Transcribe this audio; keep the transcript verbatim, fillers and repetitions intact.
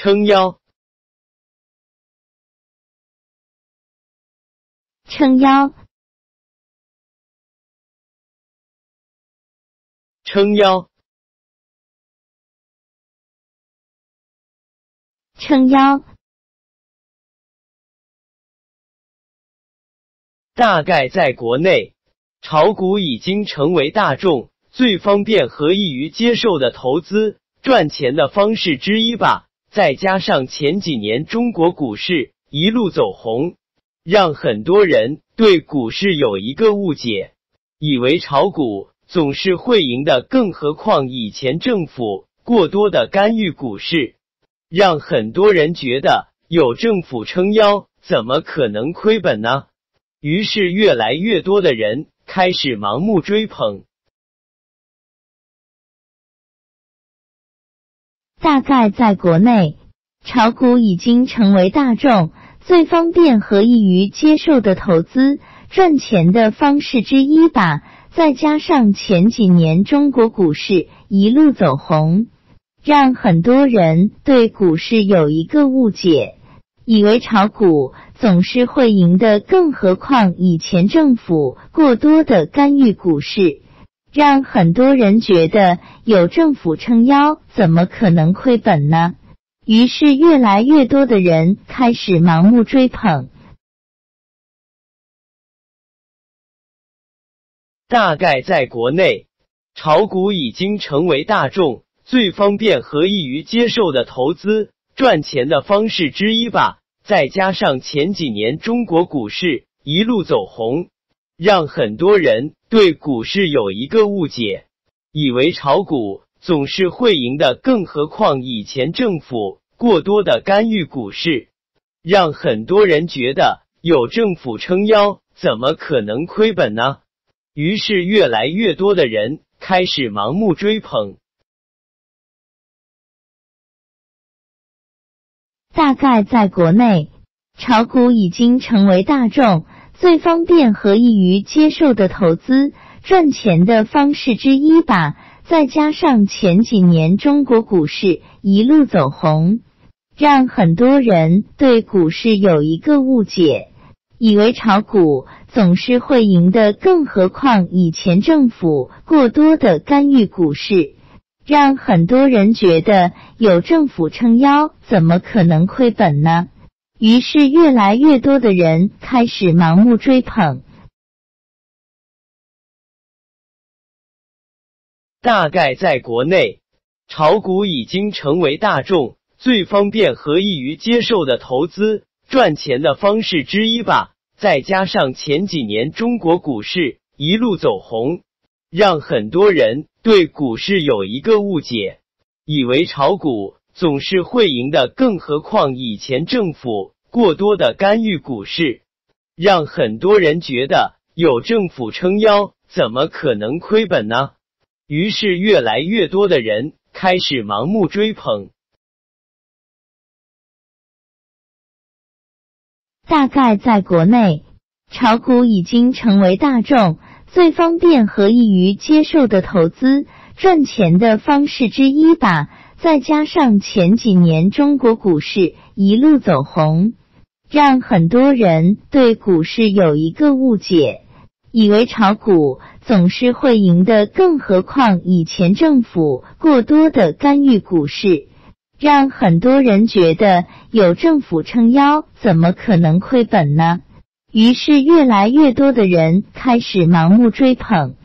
撑腰， 撑腰， 撑腰， 撑腰。 大概在国内，炒股已经成为大众最方便和易于接受的投资赚钱的方式之一吧。再加上前几年中国股市一路走红，让很多人对股市有一个误解，以为炒股总是会赢的，更何况以前政府过多的干预股市，让很多人觉得有政府撑腰，怎么可能亏本呢？于是越来越多的人开始盲目追捧。 大概在国内，炒股已经成为大众最方便和易于接受的投资赚钱的方式之一吧。再加上前几年中国股市一路走红，让很多人对股市有一个误解，以为炒股总是会赢的，更何况以前政府过多的干预股市，让很多人觉得有政府撑腰，怎么可能亏本呢？于是越来越多的人开始盲目追捧。 大概在国内，炒股已经成为大众最方便和易于接受的投资赚钱的方式之一吧。再加上前几年中国股市一路走红，让很多人对股市有一个误解，以为炒股总是会赢的，更何况以前政府过多的干预股市，让很多人觉得有政府撑腰，怎么可能亏本呢？于是越来越多的人开始盲目追捧。 大概在国内，炒股已经成为大众最方便和易于接受的投资赚钱的方式之一吧。再加上前几年中国股市一路走红，让很多人对股市有一个误解，以为炒股总是会赢的，更何况以前政府过多的干预股市，让很多人觉得有政府撑腰，怎么可能亏本呢？于是越来越多的人开始盲目追捧。 大概在国内，炒股已经成为大众最方便和易于接受的投资赚钱的方式之一吧。再加上前几年中国股市一路走红，让很多人对股市有一个误解，以为炒股总是会赢的，更何况以前政府过多的干预股市，让很多人觉得有政府撑腰，怎么可能亏本呢？于是越来越多的人开始盲目追捧。 大概在国内，炒股已经成为大众最方便和易于接受的投资赚钱的方式之一吧。再加上前几年中国股市一路走红，让很多人对股市有一个误解，以为炒股总是会赢的，更何况以前政府过多的干预股市，让很多人觉得有政府撑腰，怎么可能亏本呢？于是越来越多的人开始盲目追捧。